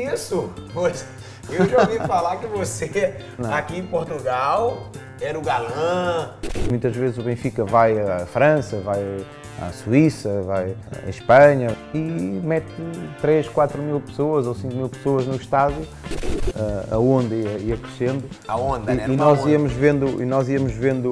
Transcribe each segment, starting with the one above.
isso? Eu já ouvi falar que você, aqui em Portugal, era o galã. Muitas vezes o Benfica vai à França, vai à Suíça, vai à Espanha e mete 3, 4 mil pessoas ou 5 mil pessoas no estádio, a onda ia crescendo. A onda, né? E nós íamos vendo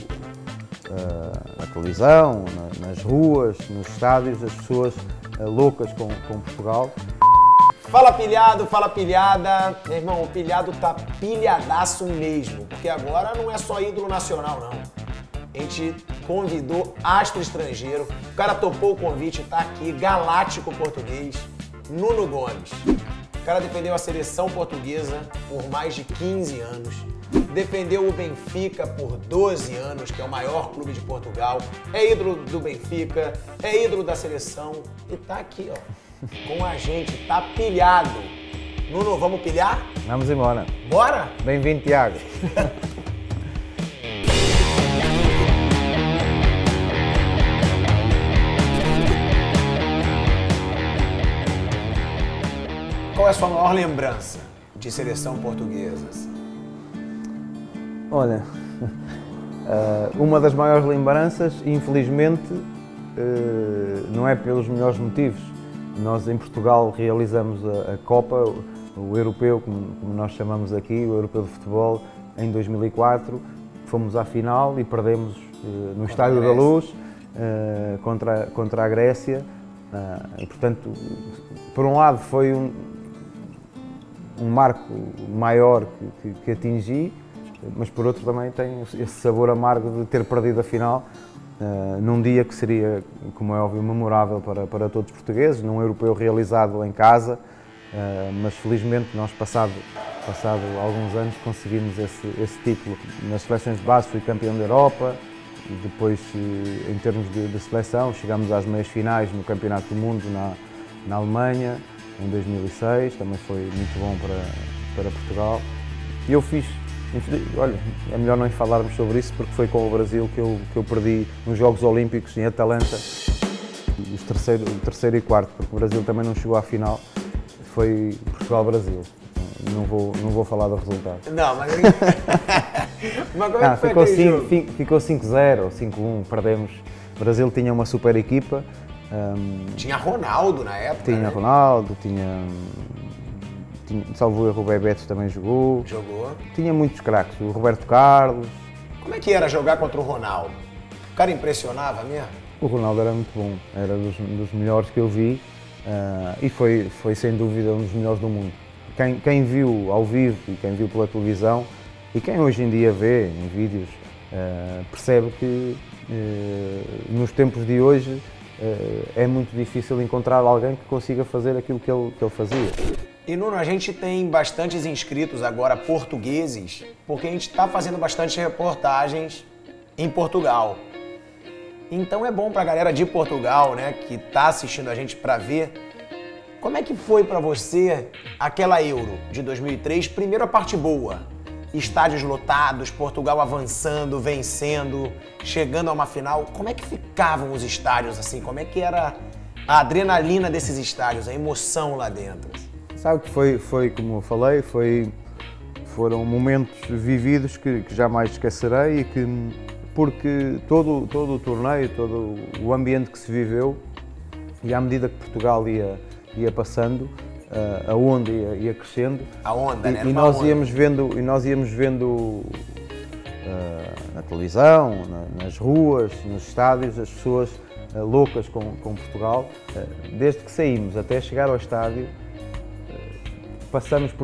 na televisão, nas ruas, nos estádios, as pessoas loucas com Portugal. Fala pilhado, fala pilhada. Meu irmão, o pilhado tá pilhadaço mesmo, porque agora não é só ídolo nacional, não. A gente convidou astro estrangeiro, o cara topou o convite, tá aqui, galáctico português, Nuno Gomes. O cara defendeu a seleção portuguesa por mais de 15 anos, defendeu o Benfica por 12 anos, que é o maior clube de Portugal, é ídolo do Benfica, é ídolo da seleção e tá aqui, ó, com a gente, tá pilhado. Nuno, vamos pilhar? Vamos embora. Bora? Bem-vindo, Tiago. Qual é a sua maior lembrança de seleção portuguesa? Olha, uma das maiores lembranças, infelizmente, não é pelos melhores motivos. Nós em Portugal realizamos a Copa, o Europeu, como nós chamamos aqui, o Europeu de Futebol, em 2004. Fomos à final e perdemos no Estádio da Luz contra a Grécia. E, portanto, por um lado foi um marco maior que atingi, mas por outro também tem esse sabor amargo de ter perdido a final num dia que seria, como é óbvio, memorável para todos os portugueses, num europeu realizado em casa, mas felizmente nós, passado alguns anos, conseguimos esse título. Nas seleções de base fui campeão da Europa, e depois, em termos de seleção, chegámos às meias finais no Campeonato do Mundo na Alemanha, em 2006, também foi muito bom para Portugal. E eu fiz, olha, é melhor não falarmos sobre isso porque foi com o Brasil que eu perdi nos Jogos Olímpicos em Atalanta, o terceiro e quarto, porque o Brasil também não chegou à final, foi Portugal-Brasil. Não vou falar do resultado. Não, mas como é que foi aquele jogo? Ficou 5-0 ou 5-1, perdemos. O Brasil tinha uma super equipa. Tinha Ronaldo na época, Tinha, né? Ronaldo, tinha salvo erro, o Bebeto também jogou. Jogou. Tinha muitos craques, o Roberto Carlos. Como é que era jogar contra o Ronaldo? O cara impressionava mesmo? O Ronaldo era muito bom, era dos melhores que eu vi e foi sem dúvida um dos melhores do mundo. Quem viu ao vivo e quem viu pela televisão e quem hoje em dia vê em vídeos percebe que nos tempos de hoje é muito difícil encontrar alguém que consiga fazer aquilo que ele fazia. E Nuno, a gente tem bastantes inscritos agora portugueses, porque a gente está fazendo bastante reportagens em Portugal. Então é bom para a galera de Portugal, né, que está assistindo a gente para ver como é que foi para você aquela Euro de 2003, primeiro a parte boa. Estádios lotados, Portugal avançando, vencendo, chegando a uma final. Como é que ficavam os estádios assim? Como é que era a adrenalina desses estádios, a emoção lá dentro? Sabe que foi como eu falei, foram momentos vividos que jamais esquecerei e porque todo o torneio, todo o ambiente que se viveu e à medida que Portugal ia passando, a onda ia crescendo. A onda, né? E nós íamos vendo na televisão, nas ruas, nos estádios, as pessoas loucas com Portugal. Desde que saímos até chegar ao estádio, passamos por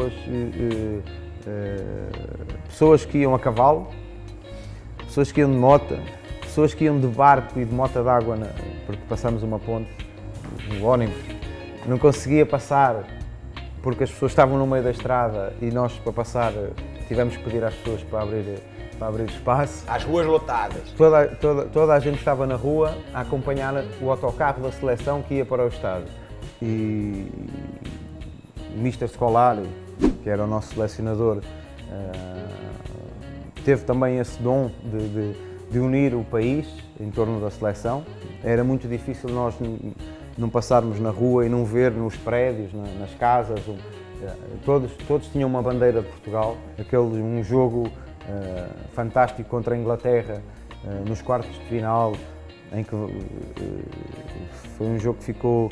pessoas que iam a cavalo, pessoas que iam de moto, pessoas que iam de barco e de moto d'água, porque passamos uma ponte, o ônibus não conseguia passar porque as pessoas estavam no meio da estrada e nós, para passar, tivemos que pedir às pessoas para abrir espaço. As ruas lotadas. Toda a gente estava na rua a acompanhar o autocarro da seleção que ia para o estádio. E o Mister Scolari, que era o nosso selecionador, teve também esse dom de unir o país em torno da seleção. Era muito difícil nós não passarmos na rua e não ver nos prédios, nas casas, todos tinham uma bandeira de Portugal. Um jogo fantástico contra a Inglaterra, nos quartos de final, em que foi um jogo que ficou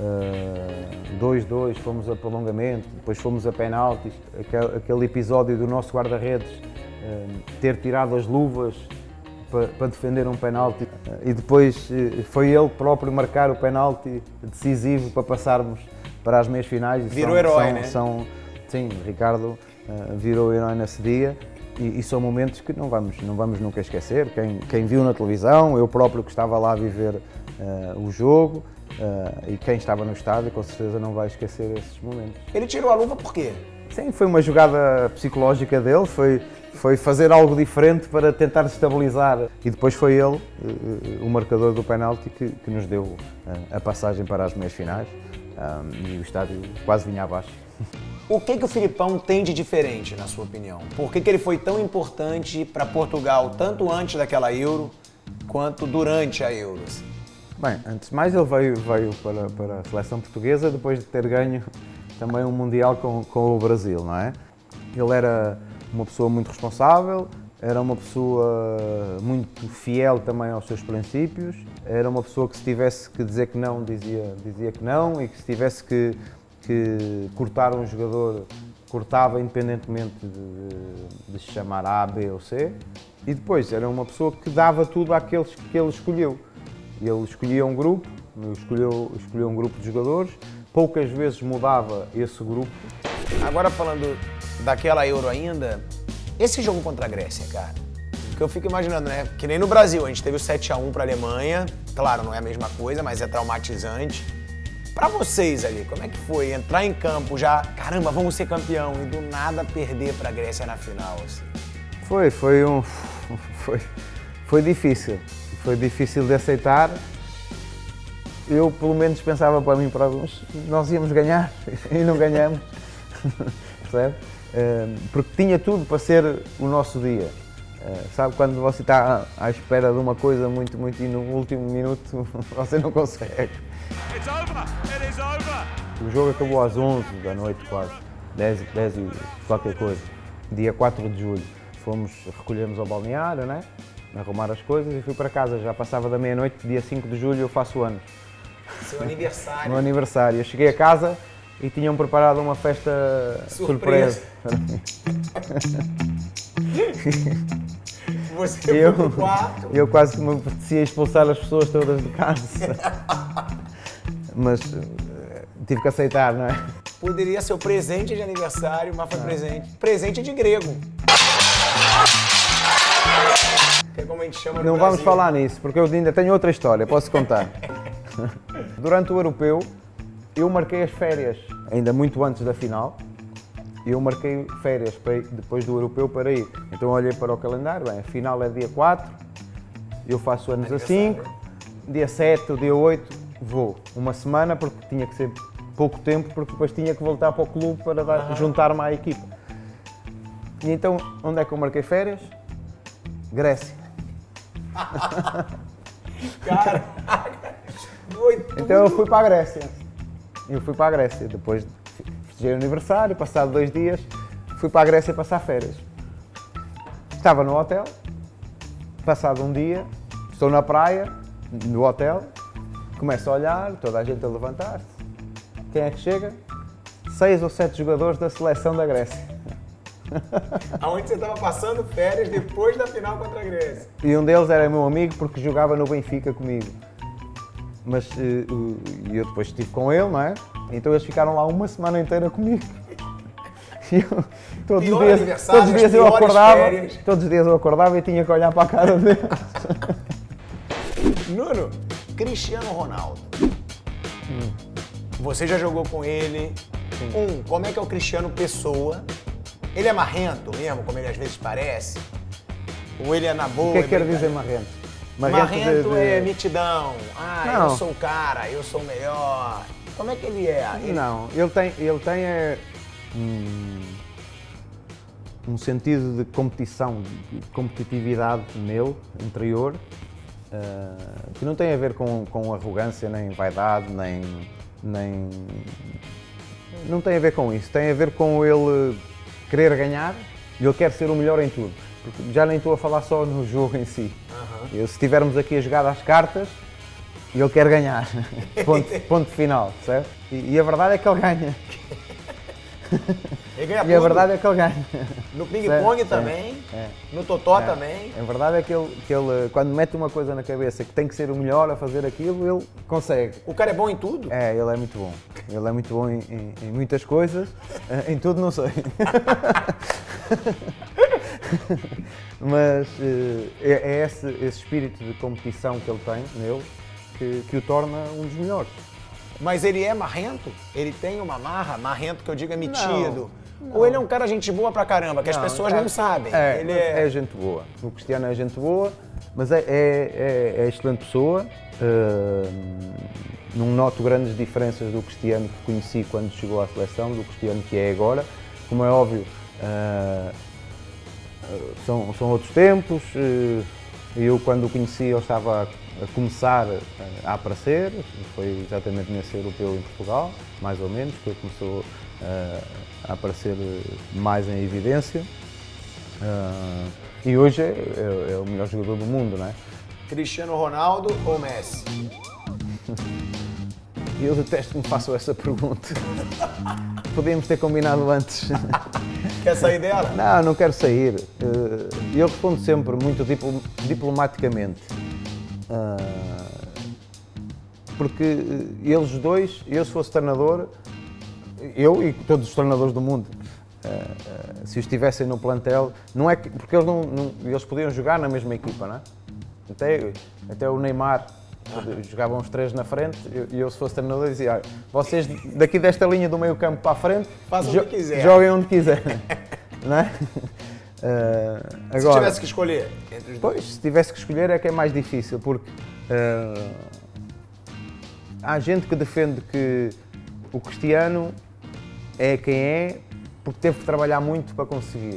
2-2, fomos a prolongamento, depois fomos a penaltis, aquele episódio do nosso guarda-redes ter tirado as luvas para defender um penalti e depois foi ele próprio marcar o penalti decisivo para passarmos para as meias finais. Virou herói, né? Sim, Ricardo virou herói nesse dia e são momentos que não vamos nunca esquecer. Quem viu na televisão, eu próprio que estava lá a viver o jogo e quem estava no estádio com certeza não vai esquecer esses momentos. Ele tirou a luva por quê? Sim, foi uma jogada psicológica dele, foi fazer algo diferente para tentar estabilizar e depois foi ele, o marcador do penalti, que nos deu a passagem para as meias finais e o estádio quase vinha abaixo. O que o Filipão tem de diferente, na sua opinião? Por que ele foi tão importante para Portugal, tanto antes daquela Euro, quanto durante a Euro? Bem, antes de mais ele veio para a seleção portuguesa depois de ter ganho também um Mundial com o Brasil, não é? Ele era uma pessoa muito responsável, era uma pessoa muito fiel também aos seus princípios, era uma pessoa que se tivesse que dizer que não, dizia que não e que se tivesse que cortar um jogador, cortava independentemente de se chamar A, B ou C. E depois era uma pessoa que dava tudo àqueles que ele escolheu. Ele escolhia um grupo, escolheu um grupo de jogadores, poucas vezes mudava esse grupo. Agora falando daquela Euro ainda, esse jogo contra a Grécia, cara, que eu fico imaginando, né? Que nem no Brasil, a gente teve o 7-1 para a Alemanha, claro, não é a mesma coisa, mas é traumatizante. Pra vocês ali, como é que foi entrar em campo já, caramba, vamos ser campeão e do nada perder pra Grécia na final, assim? Foi difícil. Foi difícil de aceitar. Eu, pelo menos, pensava para mim, para alguns, nós íamos ganhar e não ganhamos, percebe? Porque tinha tudo para ser o nosso dia. Sabe, quando você está à espera de uma coisa muito e no último minuto você não consegue. It's over. It is over. O jogo acabou às 11 da noite quase, 10 e qualquer coisa, dia 4 de julho. Recolhemos ao balneário, né? Arrumar as coisas e fui para casa, já passava da meia-noite, dia 5 de julho eu faço anos. Seu aniversário. Meu aniversário. Eu cheguei a casa e tinham preparado uma festa surpresa para mim. Você foi pro quarto? Eu quase que me apetecia expulsar as pessoas todas de casa. Mas tive que aceitar, não é? Poderia ser o presente de aniversário, mas foi presente de grego. Que é como a gente chama no Não Brasil. vamos falar nisso, porque eu ainda tenho outra história, posso contar. Durante o europeu, eu marquei as férias, ainda muito antes da final. Eu marquei férias depois do europeu para ir. Então olhei para o calendário, bem, a final é dia 4, eu faço anos a 5, dia 7 ou dia 8 vou. Uma semana, porque tinha que ser pouco tempo, porque depois tinha que voltar para o clube para juntar-me à equipa. E então, onde é que eu marquei férias? Grécia. Caraca, foi tudo. Então eu fui para a Grécia. Depois festejei o aniversário, passado 2 dias, fui para a Grécia passar férias. Estava no hotel, passado um dia, estou na praia, no hotel, começo a olhar, toda a gente a levantar-se. Quem é que chega? 6 ou 7 jogadores da seleção da Grécia. Aonde você estava passando férias depois da final contra a Grécia. E um deles era meu amigo porque jogava no Benfica comigo. Mas eu depois estive com ele, não é? Então eles ficaram lá uma semana inteira comigo. E eu, todos os dias eu acordava e tinha que olhar para a cara deles. Nuno, Cristiano Ronaldo. Você já jogou com ele. Sim. Como é que é o Cristiano pessoa? Ele é marrento mesmo, como ele às vezes parece? Ou ele é na boa? O que é que quer dizer marrento? Marrento é mitidão. Eu sou o cara, eu sou o melhor. Como é que ele é? Não, ele tem um sentido de competição, de competitividade nele, interior, que não tem a ver com arrogância, nem vaidade, nem... Não tem a ver com isso, tem a ver com ele querer ganhar e ele quer ser o melhor em tudo. Porque já nem estou a falar só no jogo em si. Se estivermos aqui a jogar às cartas, ele quer ganhar. Ponto final, certo? E a verdade é que ele ganha. Ele ganha E a verdade é que ele ganha. No ping-pong também, no totó também. A verdade é que ele, quando mete uma coisa na cabeça que tem que ser o melhor a fazer aquilo, ele consegue. O cara é bom em tudo? É, ele é muito bom. Ele é muito bom em muitas coisas, em tudo não sei. Mas é esse espírito de competição que ele tem nele que o torna um dos melhores. Mas ele é marrento? Ele tem uma marrento que eu digo é metido? Não. Ou ele é um cara gente boa pra caramba, que as pessoas não sabem? Ele é gente boa. O Cristiano é gente boa, mas é excelente pessoa. Não noto grandes diferenças do Cristiano que conheci quando chegou à seleção, do Cristiano que é agora. Como é óbvio, são outros tempos. Eu, quando o conheci, ele estava a começar a aparecer. Foi exatamente nesse europeu em Portugal, mais ou menos, que ele começou a aparecer mais em evidência. E hoje é o melhor jogador do mundo, não é? Cristiano Ronaldo ou Messi? Eu detesto que me façam essa pergunta. Podíamos ter combinado antes. Quer sair dela? Não quero sair. Eu respondo sempre muito diplomaticamente. Porque eles dois, eu se fosse treinador, eu e todos os treinadores do mundo, se os tivessem no plantel, não é que, porque eles podiam jogar na mesma equipa, não é? Até o Neymar jogavam os três na frente e eu se fosse treinador dizia: vocês daqui desta linha do meio campo para a frente, façam o que quiser, joguem onde quiserem, não é? Agora, se tivesse que escolher entre os dois? Pois, se tivesse que escolher é que é mais difícil, porque há gente que defende que o Cristiano é quem é porque teve que trabalhar muito para conseguir.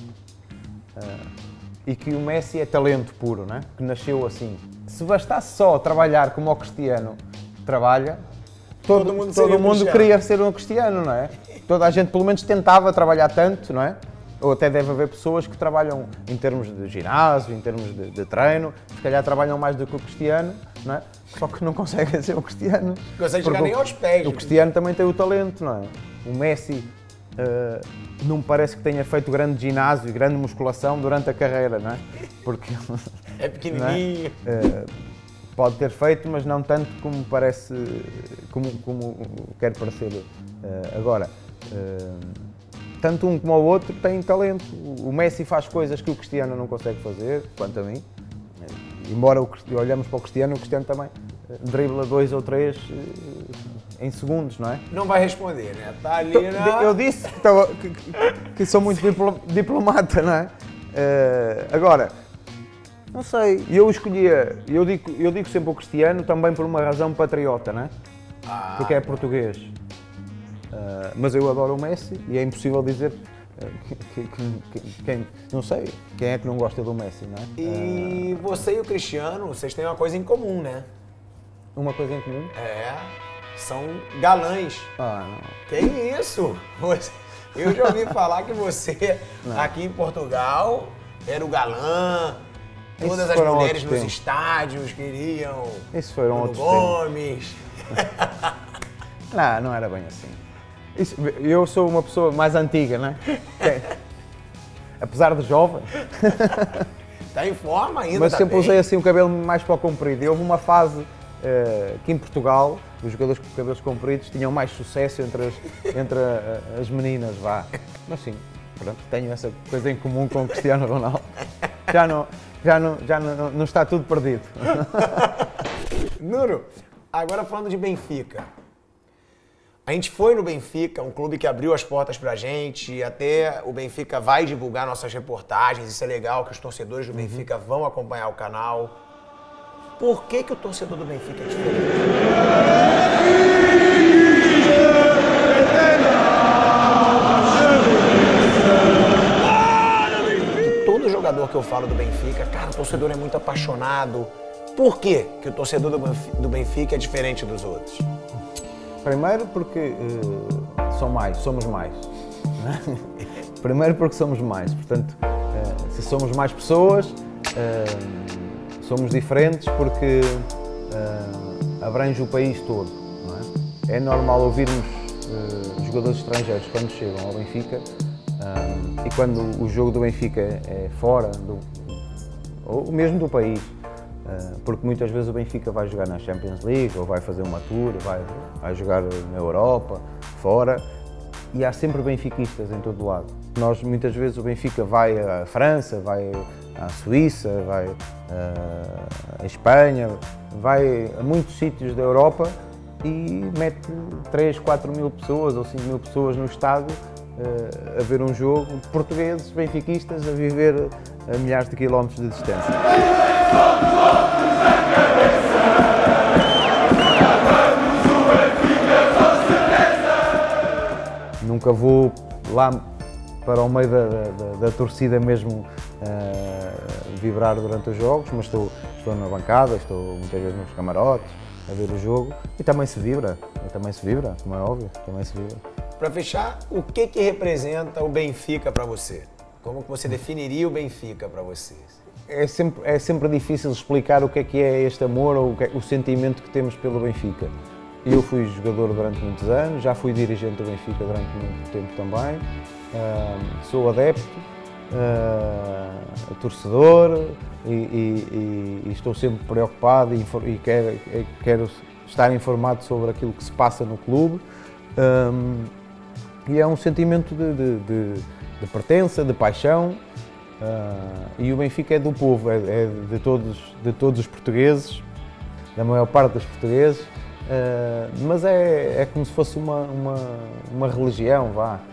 E que o Messi é talento puro, não é? Que nasceu assim. Se bastasse só trabalhar como o Cristiano trabalha, todo mundo queria ser um Cristiano, não é? Toda a gente pelo menos tentava trabalhar tanto, não é? Ou até deve haver pessoas que trabalham em termos de ginásio, em termos de treino, se calhar trabalham mais do que o Cristiano, não é? Só que não conseguem ser o Cristiano. Consegue chegar nem aos pés. O Cristiano também tem o talento, não é? O Messi não me parece que tenha feito grande ginásio e grande musculação durante a carreira, não é? Porque é pequenininho. Pode ter feito, mas não tanto como parece, como quer parecer agora. Tanto um como o outro têm talento. O Messi faz coisas que o Cristiano não consegue fazer, quanto a mim. Embora olhamos para o Cristiano também dribla 2 ou 3 em segundos, não é? Não vai responder, né? Tá ali Eu disse que sou muito diplomata, não é? Agora, não sei, eu digo sempre o Cristiano também por uma razão patriota, não é? Porque é português. Mas eu adoro o Messi e é impossível dizer não sei, quem é que não gosta do Messi, não é? E você e o Cristiano, vocês têm uma coisa em comum, né? Uma coisa em comum? São galãs. Não. Que isso? Eu já ouvi falar que você, aqui em Portugal, era o galã, todas as mulheres nos estádios queriam. Isso foram outros Gomes. Não era bem assim. Eu sou uma pessoa mais antiga, não é? Apesar de jovem. Está em forma ainda. Mas sempre usei assim o cabelo mais para o comprido. E houve uma fase que em Portugal os jogadores com cabelos compridos tinham mais sucesso entre as meninas, vá. Mas sim, pronto, tenho essa coisa em comum com o Cristiano Ronaldo. Já não está tudo perdido. Nuno, agora falando de Benfica. A gente foi no Benfica, um clube que abriu as portas pra gente, até o Benfica vai divulgar nossas reportagens, isso é legal, que os torcedores do Benfica vão acompanhar o canal. Por que o torcedor do Benfica é diferente? Todo jogador que eu falo do Benfica, cara, o torcedor é muito apaixonado, Por que o torcedor do Benfica é diferente dos outros? Primeiro porque somos mais. Primeiro porque somos mais, portanto, se somos mais pessoas, somos diferentes porque abrange o país todo. Não é? É normal ouvirmos jogadores estrangeiros quando chegam ao Benfica e quando o jogo do Benfica é fora, ou mesmo do país, porque muitas vezes o Benfica vai jogar na Champions League ou vai fazer uma tour, vai jogar na Europa, fora, e há sempre benfiquistas em todo lado. Nós, muitas vezes, o Benfica vai à França, vai à Suíça, vai à Espanha, vai a muitos sítios da Europa e mete 3, 4 mil pessoas ou 5 mil pessoas no estádio a ver um jogo, portugueses, benfiquistas, a viver a milhares de quilómetros de distância. Nunca vou lá para o meio da torcida mesmo vibrar durante os jogos, mas estou na bancada, estou muitas vezes nos camarotes a ver o jogo e também se vibra, como é óbvio, também se vibra. Para fechar, o que representa o Benfica para você? Como que você definiria o Benfica para você? É sempre difícil explicar o que é este amor ou o sentimento que temos pelo Benfica. Eu fui jogador durante muitos anos, já fui dirigente do Benfica durante muito tempo também, sou adepto, torcedor e estou sempre preocupado e quero estar informado sobre aquilo que se passa no clube. E é um sentimento de pertença, de paixão, e o Benfica é do povo, é de todos os portugueses, da maior parte dos portugueses, mas é como se fosse uma religião,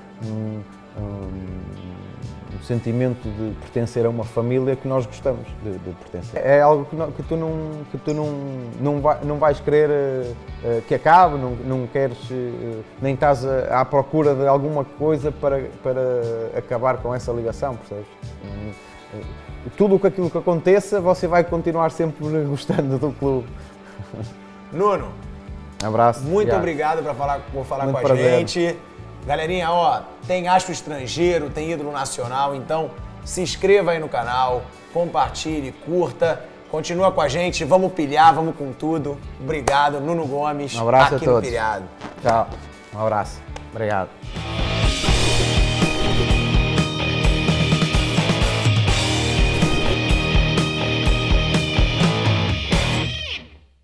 um sentimento de pertencer a uma família que nós gostamos de pertencer. É algo que tu não vais querer que acabe, não queres, nem estás à procura de alguma coisa para acabar com essa ligação, percebes? Tudo aquilo que aconteça, você vai continuar sempre gostando do clube. Nuno, um abraço. Muito obrigado por falar muito com a prazer. gente. Galerinha, ó, tem astro estrangeiro, tem ídolo nacional, então se inscreva aí no canal, compartilhe, curta, continua com a gente, vamos pilhar, vamos com tudo. Obrigado, Nuno Gomes, Um abraço aqui a todos. no Pilhado. Tchau, um abraço. Obrigado.